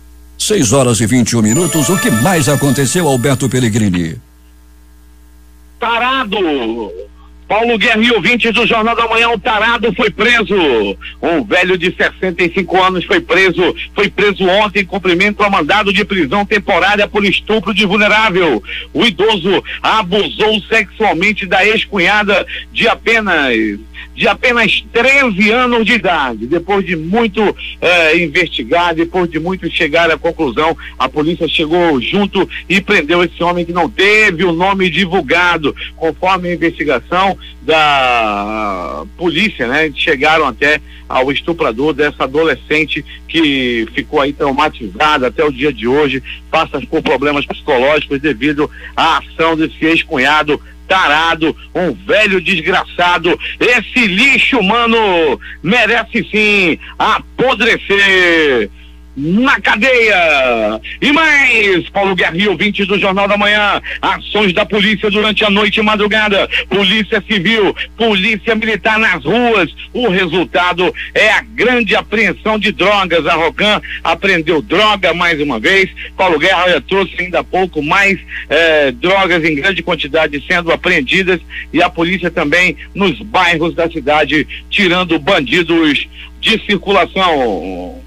6h21. O que mais aconteceu, Alberto Pellegrini?
Tarado! Paulo Guerra e ouvintes do Jornal da Manhã, um tarado foi preso. Um velho de 65 anos foi preso ontem em cumprimento a mandado de prisão temporária por estupro de vulnerável. O idoso abusou sexualmente da ex-cunhada de apenas 13 anos de idade. Depois de muito investigar, depois de muito chegar à conclusão, a polícia chegou junto e prendeu esse homem que não teve o nome divulgado. Conforme a investigação da polícia, né, chegaram até ao estuprador dessa adolescente que ficou aí traumatizada até o dia de hoje, passa por problemas psicológicos devido à ação desse ex-cunhado tarado, um velho desgraçado. Esse lixo humano merece sim apodrecer na cadeia. E mais, Paulo Guerra e ouvintes do Jornal da Manhã, ações da polícia durante a noite e madrugada, polícia civil, polícia militar nas ruas. O resultado é a grande apreensão de drogas. A Rocan apreendeu droga mais uma vez. Paulo Guerra trouxe ainda há pouco mais drogas em grande quantidade sendo apreendidas, e a polícia também nos bairros da cidade tirando bandidos de circulação.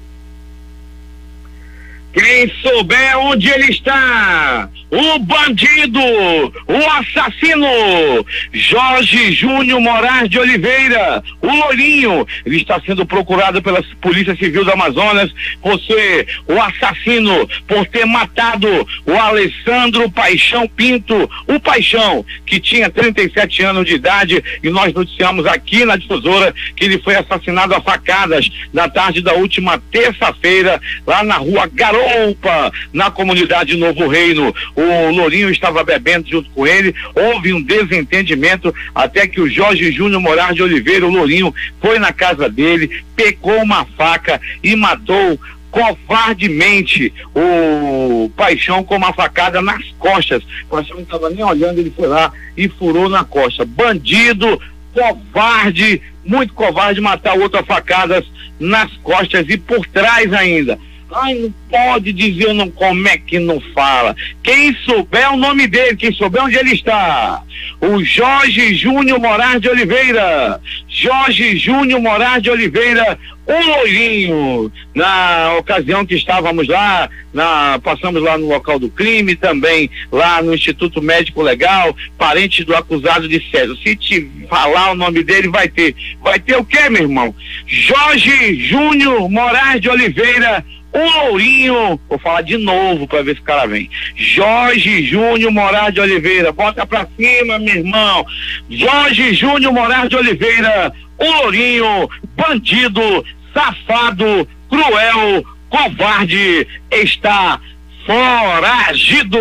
Quem souber onde ele está, o bandido, o assassino, Jorge Júnior Moraes de Oliveira, o Lourinho, ele está sendo procurado pela Polícia Civil do Amazonas por ser o assassino, por ter matado o Alessandro Paixão Pinto, o Paixão, que tinha 37 anos de idade, e nós noticiamos aqui na Difusora que ele foi assassinado a facadas na tarde da última terça-feira, lá na rua Garopa, na comunidade Novo Reino. O Lourinho estava bebendo junto com ele, houve um desentendimento até que o Jorge Júnior Moraes de Oliveira, o Lourinho, foi na casa dele, pegou uma faca e matou covardemente o Paixão com uma facada nas costas. O Paixão não estava nem olhando, ele foi lá e furou na costa. Bandido, covarde, muito covarde, matar o outro a facadas nas costas e por trás ainda. Ai, não pode dizer não, como é que não fala. Quem souber o nome dele, quem souber onde ele está, o Jorge Júnior Moraes de Oliveira, Jorge Júnior Moraes de Oliveira, o Lourinho. Na ocasião que estávamos lá, passamos lá no local do crime, também lá no Instituto Médico Legal, parente do acusado de César. Se te falar o nome dele, vai ter o quê, meu irmão? Jorge Júnior Moraes de Oliveira, o Lourinho. Vou falar de novo para ver se o cara vem. Jorge Júnior Moraes de Oliveira, bota pra cima, meu irmão. Jorge Júnior Moraes de Oliveira, o Lourinho, bandido, safado, cruel, covarde, está foragido.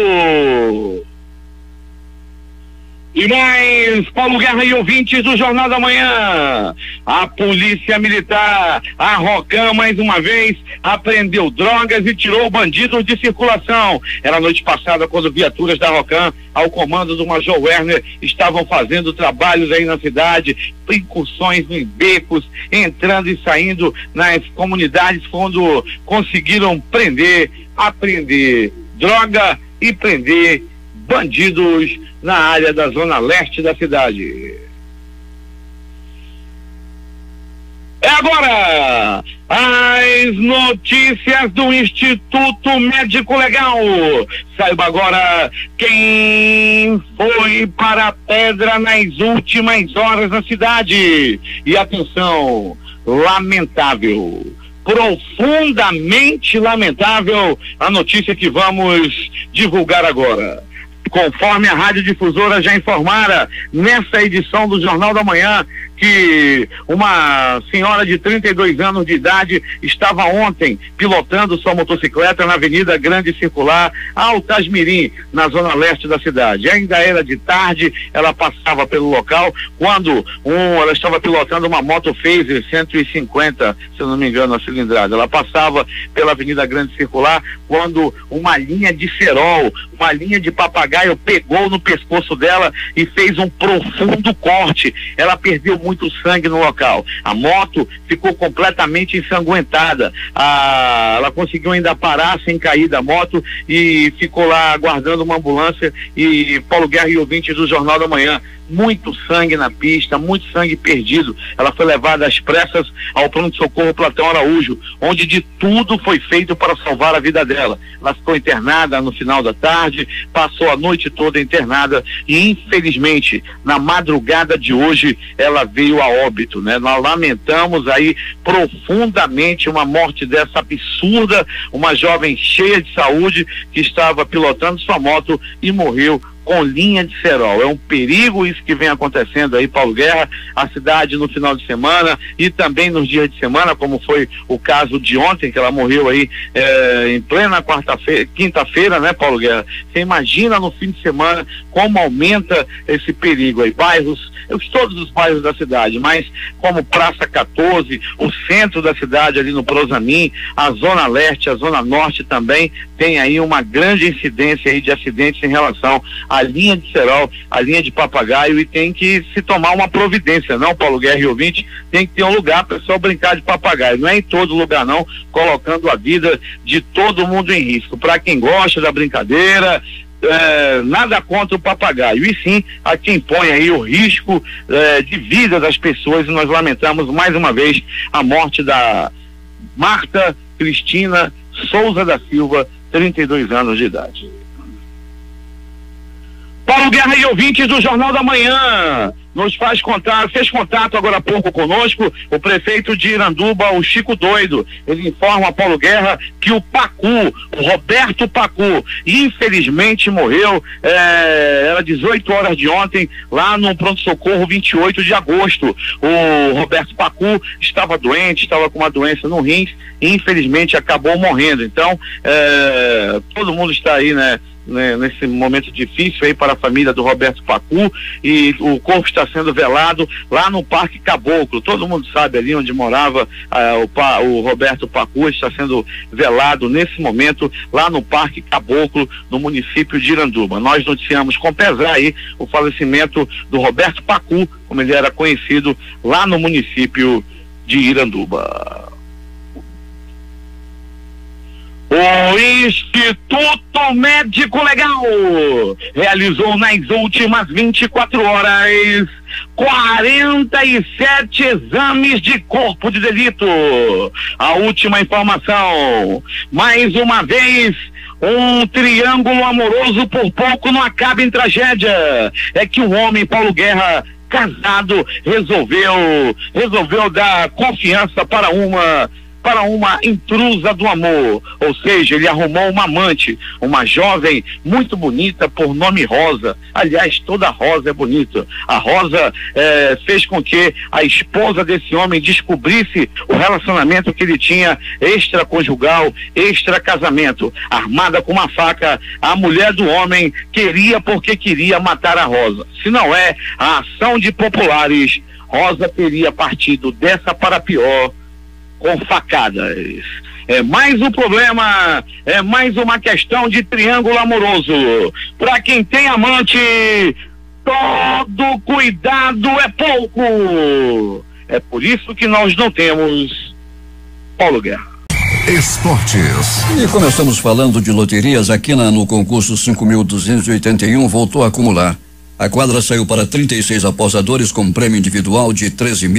E mais, Paulo Guerra e ouvintes do Jornal da Manhã, a Polícia Militar, a Rocan, mais uma vez, apreendeu drogas e tirou bandidos de circulação. Era a noite passada, quando viaturas da Rocan, ao comando do Major Werner, estavam fazendo trabalhos aí na cidade, incursões em becos, entrando e saindo nas comunidades, quando conseguiram apreender droga e prender bandidos na área da zona leste da cidade. É agora as notícias do Instituto Médico Legal. Saiba agora quem foi para a pedra nas últimas horas na cidade. E atenção, lamentável, profundamente lamentável a notícia que vamos divulgar agora. Conforme a Rádio Difusora já informara nessa edição do Jornal da Manhã, que uma senhora de 32 anos de idade estava ontem pilotando sua motocicleta na Avenida Grande Circular, Altasmirim, na zona leste da cidade. Ainda era de tarde, ela passava pelo local quando ela estava pilotando uma moto Phaser 150, se eu não me engano, a cilindrada. Ela passava pela Avenida Grande Circular quando uma linha de cerol, uma linha de papagaio pegou no pescoço dela e fez um profundo corte. Ela perdeu muito sangue no local. A moto ficou completamente ensanguentada. Ela conseguiu ainda parar sem cair da moto e ficou lá aguardando uma ambulância. E Paulo Guerra e ouvintes do Jornal da Manhã, muito sangue na pista, muito sangue perdido. Ela foi levada às pressas ao pronto-socorro Platão Araújo, onde de tudo foi feito para salvar a vida dela. Ela ficou internada no final da tarde, passou a noite toda internada e infelizmente na madrugada de hoje ela veio a óbito, né? Nós lamentamos aí profundamente uma morte dessa absurda, uma jovem cheia de saúde que estava pilotando sua moto e morreu com linha de cerol. É um perigo isso que vem acontecendo aí, Paulo Guerra, a cidade no final de semana e também nos dias de semana, como foi o caso de ontem, que ela morreu aí em plena quinta-feira, né, Paulo Guerra? Você imagina no fim de semana como aumenta esse perigo aí, todos os bairros da cidade, mas como Praça 14, o centro da cidade ali no Prosamin, a zona leste, a zona norte também tem aí uma grande incidência aí de acidentes em relação à linha de cerol, à linha de papagaio, e tem que se tomar uma providência, não, Paulo Guerra e ouvinte, tem que ter um lugar para o pessoal brincar de papagaio, não é em todo lugar não, colocando a vida de todo mundo em risco. Para quem gosta da brincadeira, nada contra o papagaio, e sim a quem põe aí o risco de vida das pessoas, e nós lamentamos mais uma vez a morte da Marta Cristina Souza da Silva, 32 anos de idade. Paulo Guerra e ouvintes do Jornal da Manhã, fez contato agora há pouco conosco o prefeito de Iranduba, o Chico Doido. Ele informa a Paulo Guerra que o Roberto Pacu, infelizmente morreu, era 18 horas de ontem, lá no pronto-socorro 28 de agosto. O Roberto Pacu estava doente, estava com uma doença no rins e infelizmente acabou morrendo. Então, todo mundo está aí, né, nesse momento difícil aí para a família do Roberto Pacu, e o corpo está sendo velado lá no Parque Caboclo. Todo mundo sabe ali onde morava o Roberto Pacu, está sendo velado nesse momento lá no Parque Caboclo, no município de Iranduba. Nós noticiamos com pesar aí o falecimento do Roberto Pacu, como ele era conhecido lá no município de Iranduba. O Instituto Médico Legal realizou nas últimas 24 horas 47 exames de corpo de delito. A última informação, mais uma vez, um triângulo amoroso por pouco não acaba em tragédia. É que o homem, Paulo Guerra, casado, resolveu dar confiança para uma intrusa do amor, ou seja, ele arrumou uma amante, uma jovem muito bonita por nome Rosa. Aliás, toda Rosa é bonita. A Rosa fez com que a esposa desse homem descobrisse o relacionamento que ele tinha extraconjugal, extracasamento. Armada com uma faca, a mulher do homem porque queria matar a Rosa. Se não é a ação de populares, Rosa teria partido dessa para pior, com facadas. É mais um problema, é mais uma questão de triângulo amoroso. Para quem tem amante, todo cuidado é pouco. É por isso que nós não temos Paulo Guerra.
Esportes.
E começamos falando de loterias. Aqui no concurso 5.281 voltou a acumular. A quadra saiu para 36 apostadores com prêmio individual de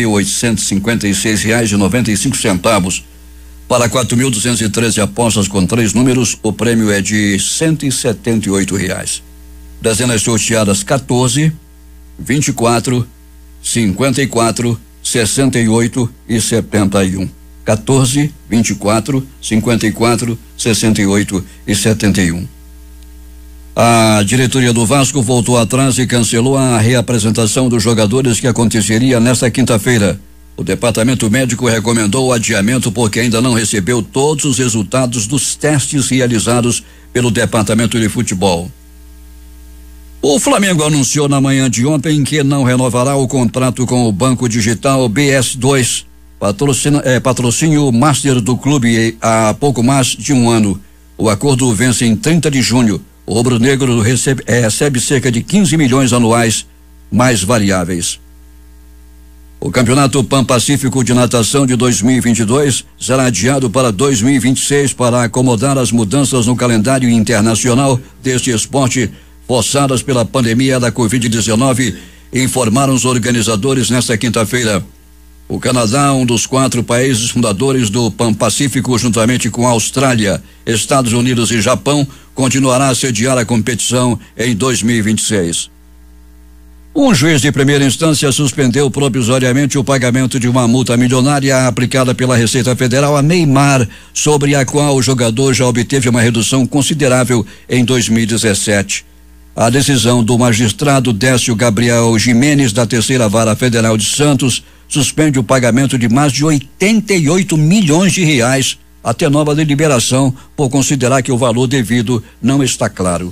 R$13.856,95. Para 4.213 apostas com 3 números, o prêmio é de R$178. Dezenas sorteadas 14, 24, 54, 68 e 71. 14 24 54 68 e 71. A diretoria do Vasco voltou atrás e cancelou a reapresentação dos jogadores que aconteceria nesta quinta-feira. O departamento médico recomendou o adiamento porque ainda não recebeu todos os resultados dos testes realizados pelo departamento de futebol. O Flamengo anunciou na manhã de ontem que não renovará o contrato com o banco digital BS2, patrocínio master do clube há pouco mais de um ano. O acordo vence em 30 de junho. O rubro-negro recebe cerca de 15 milhões anuais, mais variáveis. O Campeonato Pan-Pacífico de Natação de 2022 será adiado para 2026 para acomodar as mudanças no calendário internacional deste esporte forçadas pela pandemia da Covid-19, informaram os organizadores nesta quinta-feira. O Canadá, um dos 4 países fundadores do Pan-Pacífico, juntamente com a Austrália, Estados Unidos e Japão, continuará a sediar a competição em 2026. Um juiz de primeira instância suspendeu provisoriamente o pagamento de uma multa milionária aplicada pela Receita Federal a Neymar, sobre a qual o jogador já obteve uma redução considerável em 2017. A decisão do magistrado Décio Gabriel Jimenez, da Terceira Vara Federal de Santos, suspende o pagamento de mais de 88 milhões de reais até nova deliberação, por considerar que o valor devido não está claro.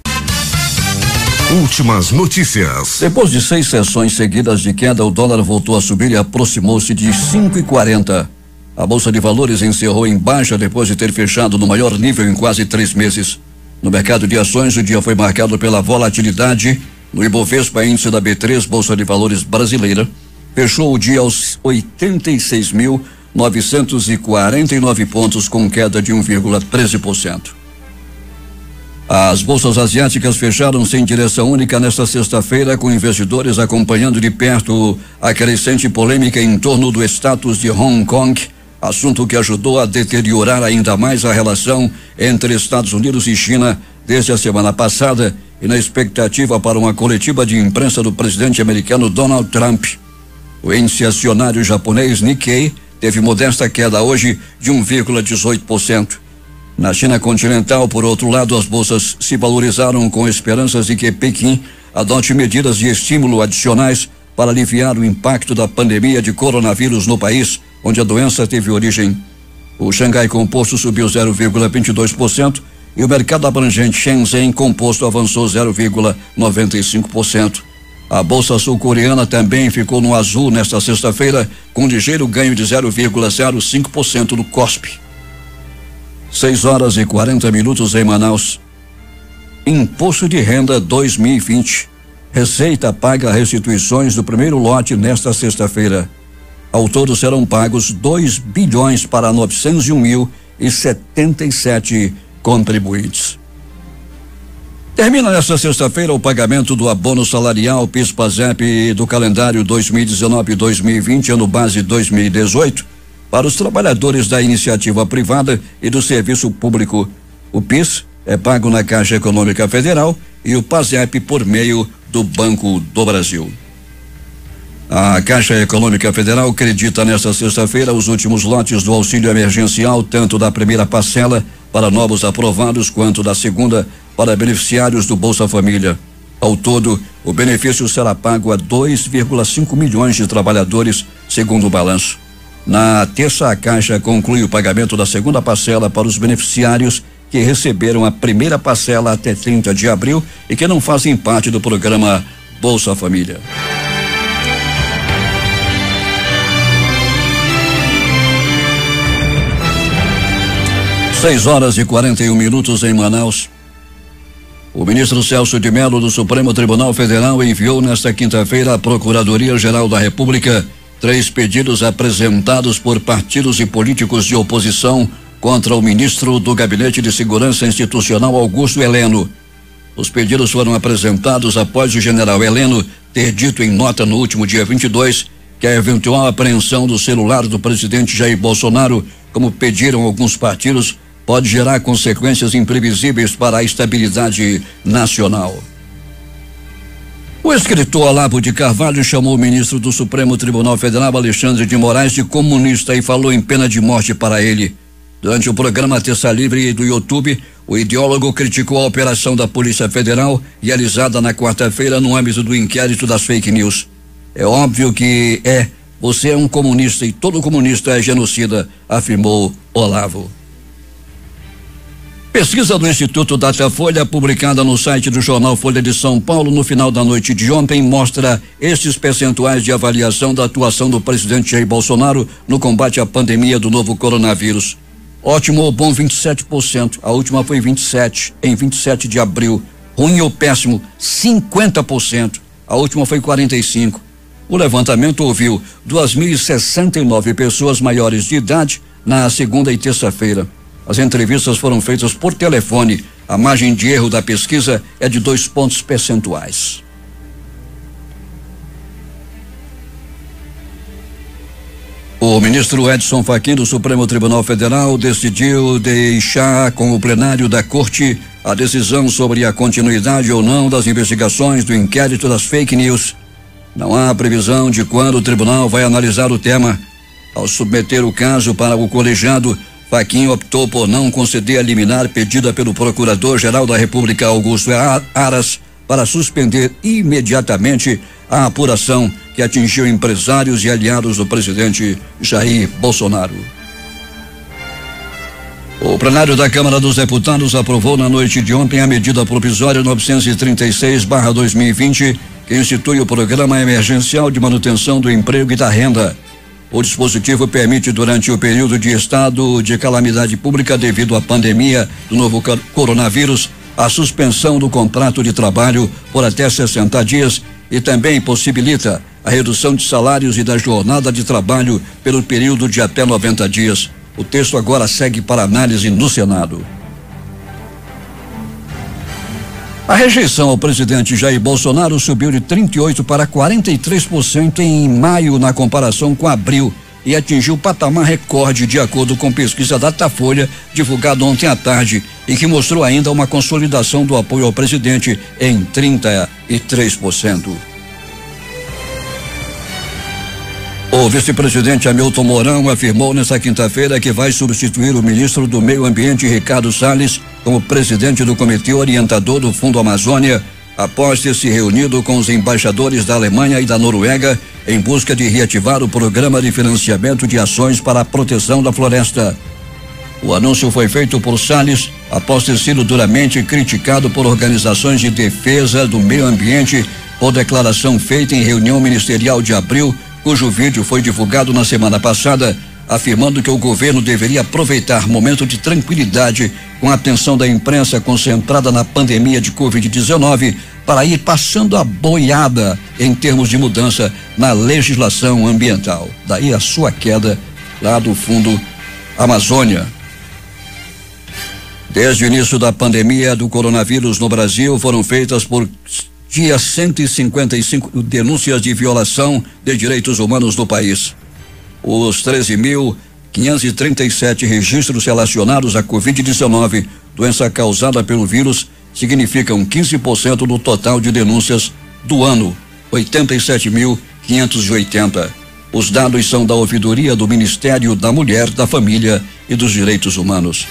Últimas notícias.
Depois de 6 sessões seguidas de queda, o dólar voltou a subir e aproximou-se de 5,40. A Bolsa de Valores encerrou em baixa depois de ter fechado no maior nível em quase 3 meses. No mercado de ações, o dia foi marcado pela volatilidade. No Ibovespa, índice da B3, Bolsa de Valores brasileira, fechou o dia aos 86.949 pontos, com queda de 1,13%. As bolsas asiáticas fecharam sem direção única nesta sexta-feira, com investidores acompanhando de perto a crescente polêmica em torno do status de Hong Kong, assunto que ajudou a deteriorar ainda mais a relação entre Estados Unidos e China desde a semana passada e na expectativa para uma coletiva de imprensa do presidente americano Donald Trump. O índice acionário japonês Nikkei teve modesta queda hoje de 1,18%. Na China continental, por outro lado, as bolsas se valorizaram com esperanças de que Pequim adote medidas de estímulo adicionais para aliviar o impacto da pandemia de coronavírus no país, onde a doença teve origem. O Xangai Composto subiu 0,22% e o mercado abrangente Shenzhen Composto avançou 0,95%. A bolsa sul-coreana também ficou no azul nesta sexta-feira, com um ligeiro ganho de 0,05% no KOSPI. 6h40 em Manaus. Imposto de Renda 2020. Receita paga restituições do primeiro lote nesta sexta-feira. Ao todo serão pagos 2 bilhões para 901.077 contribuintes. Termina nesta sexta-feira o pagamento do abono salarial PIS/PASEP do calendário 2019-2020, ano base 2018, para os trabalhadores da iniciativa privada e do serviço público. O PIS é pago na Caixa Econômica Federal e o PASEP por meio do Banco do Brasil. A Caixa Econômica Federal acredita nesta sexta-feira os últimos lotes do auxílio emergencial, tanto da primeira parcela para novos aprovados quanto da segunda para beneficiários do Bolsa Família. Ao todo, o benefício será pago a 2,5 milhões de trabalhadores, segundo o balanço. Na terça, a Caixa conclui o pagamento da segunda parcela para os beneficiários que receberam a primeira parcela até 30 de abril e que não fazem parte do programa Bolsa Família. Seis horas e 41 minutos em Manaus. O ministro Celso de Mello do Supremo Tribunal Federal enviou nesta quinta-feira à Procuradoria-Geral da República 3 pedidos apresentados por partidos e políticos de oposição contra o ministro do Gabinete de Segurança Institucional, Augusto Heleno. Os pedidos foram apresentados após o general Heleno ter dito em nota no último dia 22 que a eventual apreensão do celular do presidente Jair Bolsonaro, como pediram alguns partidos, pode gerar consequências imprevisíveis para a estabilidade nacional. O escritor Olavo de Carvalho chamou o ministro do Supremo Tribunal Federal, Alexandre de Moraes, de comunista e falou em pena de morte para ele. Durante o programa Terça Livre do YouTube, o ideólogo criticou a operação da Polícia Federal realizada na quarta-feira no âmbito do inquérito das fake news. É óbvio que você é um comunista e todo comunista é genocida, afirmou Olavo. Pesquisa do Instituto Datafolha, publicada no site do jornal Folha de São Paulo no final da noite de ontem, mostra estes percentuais de avaliação da atuação do presidente Jair Bolsonaro no combate à pandemia do novo coronavírus. Ótimo ou bom, 27%. A última foi 27%, em 27 de abril. Ruim ou péssimo, 50%. A última foi 45%. O levantamento ouviu 2.069 pessoas maiores de idade na segunda e terça-feira. As entrevistas foram feitas por telefone. A margem de erro da pesquisa é de 2 pontos percentuais. O ministro Edson Fachin do Supremo Tribunal Federal decidiu deixar com o plenário da Corte a decisão sobre a continuidade ou não das investigações do inquérito das fake news. Não há previsão de quando o tribunal vai analisar o tema. Ao submeter o caso para o colegiado, Fachin optou por não conceder a liminar pedida pelo Procurador-Geral da República, Augusto Aras, para suspender imediatamente a apuração que atingiu empresários e aliados do presidente Jair Bolsonaro. O plenário da Câmara dos Deputados aprovou na noite de ontem a medida provisória 936/2020, que institui o Programa Emergencial de Manutenção do Emprego e da Renda. O dispositivo permite, durante o período de estado de calamidade pública devido à pandemia do novo coronavírus, a suspensão do contrato de trabalho por até 60 dias e também possibilita a redução de salários e da jornada de trabalho pelo período de até 90 dias. O texto agora segue para análise no Senado. A rejeição ao presidente Jair Bolsonaro subiu de 38% para 43% em maio na comparação com abril e atingiu patamar recorde de acordo com pesquisa Datafolha divulgada ontem à tarde e que mostrou ainda uma consolidação do apoio ao presidente em 33%. O vice-presidente Hamilton Mourão afirmou nesta quinta-feira que vai substituir o ministro do Meio Ambiente, Ricardo Salles, como presidente do Comitê Orientador do Fundo Amazônia, após ter se reunido com os embaixadores da Alemanha e da Noruega em busca de reativar o programa de financiamento de ações para a proteção da floresta. O anúncio foi feito por Salles após ter sido duramente criticado por organizações de defesa do meio ambiente por declaração feita em reunião ministerial de abril, cujo vídeo foi divulgado na semana passada, afirmando que o governo deveria aproveitar momento de tranquilidade com a atenção da imprensa concentrada na pandemia de Covid-19 para ir passando a boiada em termos de mudança na legislação ambiental. Daí a sua queda lá do Fundo Amazônia. Desde o início da pandemia do coronavírus no Brasil, foram feitas por dia 155 denúncias de violação de direitos humanos no país. Os 13.537 registros relacionados à Covid-19, doença causada pelo vírus, significam 15% do total de denúncias do ano, 87.580. Os dados são da ouvidoria do Ministério da Mulher, da Família e dos Direitos Humanos.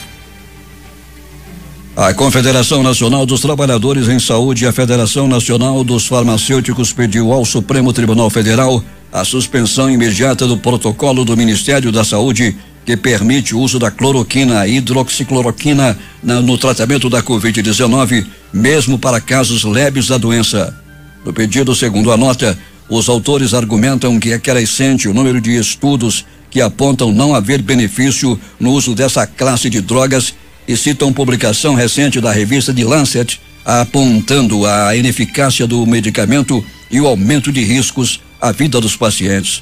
A Confederação Nacional dos Trabalhadores em Saúde e a Federação Nacional dos Farmacêuticos pediu ao Supremo Tribunal Federal a suspensão imediata do protocolo do Ministério da Saúde que permite o uso da cloroquina e hidroxicloroquina no tratamento da Covid-19, mesmo para casos leves da doença. No pedido, segundo a nota, os autores argumentam que é crescente o número de estudos que apontam não haver benefício no uso dessa classe de drogas e citam publicação recente da revista The Lancet apontando a ineficácia do medicamento e o aumento de riscos à vida dos pacientes.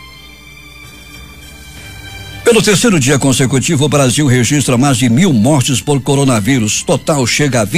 Pelo terceiro dia consecutivo, o Brasil registra mais de 1.000 mortes por coronavírus. Total chega a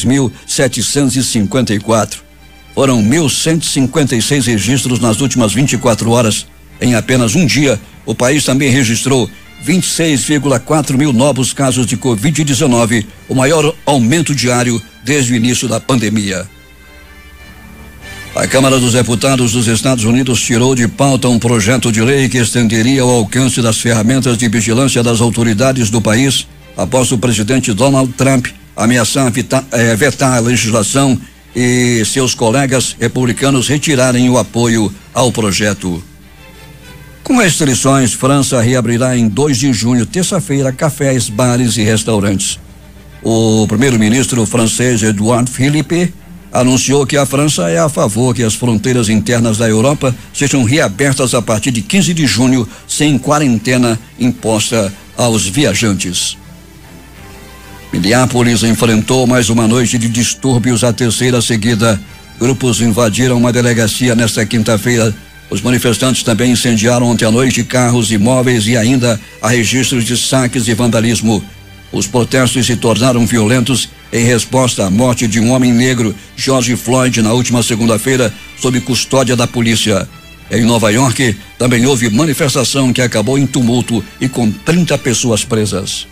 26.754. Foram 1.156 registros nas últimas 24 horas. Em apenas um dia, o país também registrou 26,4 mil novos casos de Covid-19, o maior aumento diário desde o início da pandemia. A Câmara dos Deputados dos Estados Unidos tirou de pauta um projeto de lei que estenderia o alcance das ferramentas de vigilância das autoridades do país após o presidente Donald Trump ameaçar vetar a legislação e seus colegas republicanos retirarem o apoio ao projeto. Com restrições, França reabrirá em 2 de junho, terça-feira, cafés, bares e restaurantes. O primeiro-ministro francês Edouard Philippe anunciou que a França é a favor que as fronteiras internas da Europa sejam reabertas a partir de 15 de junho, sem quarentena imposta aos viajantes. Minneapolis enfrentou mais uma noite de distúrbios, a terceira seguida. Grupos invadiram uma delegacia nesta quinta-feira. Os manifestantes também incendiaram ontem à noite carros, imóveis e ainda há registros de saques e vandalismo. Os protestos se tornaram violentos em resposta à morte de um homem negro, George Floyd, na última segunda-feira, sob custódia da polícia. Em Nova York, também houve manifestação que acabou em tumulto e com 30 pessoas presas.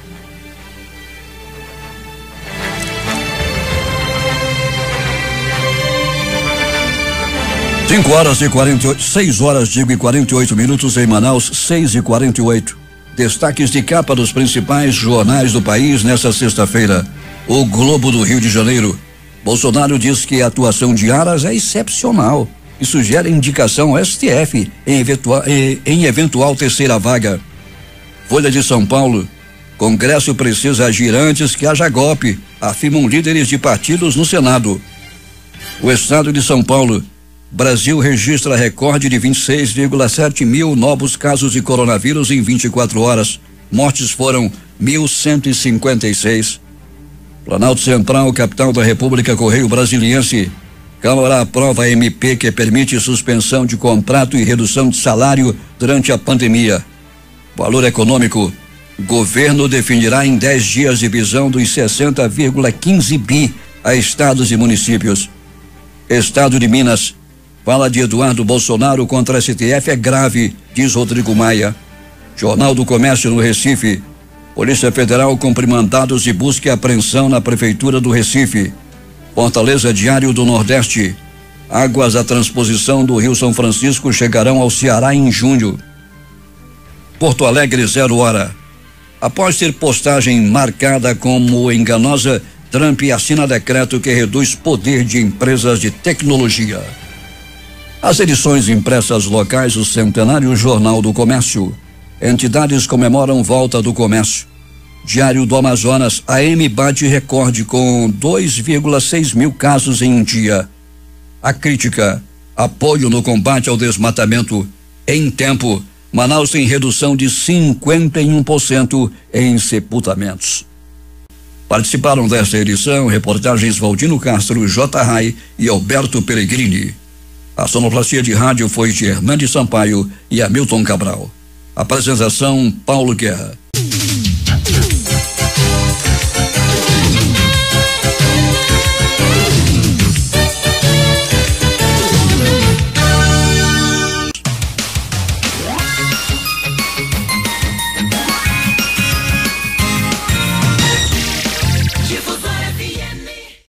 Seis horas e 48 minutos em Manaus, 6:48. Destaques de capa dos principais jornais do país nesta sexta-feira. O Globo do Rio de Janeiro. Bolsonaro diz que a atuação de Aras é excepcional e sugere indicação ao STF em eventual terceira vaga. Folha de São Paulo. Congresso precisa agir antes que haja golpe, afirmam líderes de partidos no Senado. O Estado de São Paulo. Brasil registra recorde de 26,7 mil novos casos de coronavírus em 24 horas. Mortes foram 1.156. Planalto Central, capital da República, Correio Brasiliense. Câmara aprova a MP que permite suspensão de contrato e redução de salário durante a pandemia. Valor econômico. Governo definirá em 10 dias divisão dos 60,15 bi a estados e municípios. Estado de Minas. Fala de Eduardo Bolsonaro contra a STF é grave, diz Rodrigo Maia. Jornal do Comércio no Recife. Polícia Federal cumpre mandados de busca e apreensão na Prefeitura do Recife. Fortaleza, Diário do Nordeste. Águas da transposição do Rio São Francisco chegarão ao Ceará em junho. Porto Alegre, 0 hora. Após ter postagem marcada como enganosa, Trump assina decreto que reduz poder de empresas de tecnologia. As edições impressas locais, o centenário Jornal do Comércio. Entidades comemoram volta do comércio. Diário do Amazonas, AM bate recorde com 2,6 mil casos em um dia. A crítica, apoio no combate ao desmatamento. Em tempo, Manaus tem redução de 51% em sepultamentos. Participaram desta edição reportagens Valdino Castro, J. Rai e Alberto Pellegrini. A sonoplastia de rádio foi de Hernandes Sampaio e Hamilton Cabral. Apresentação Paulo Guerra.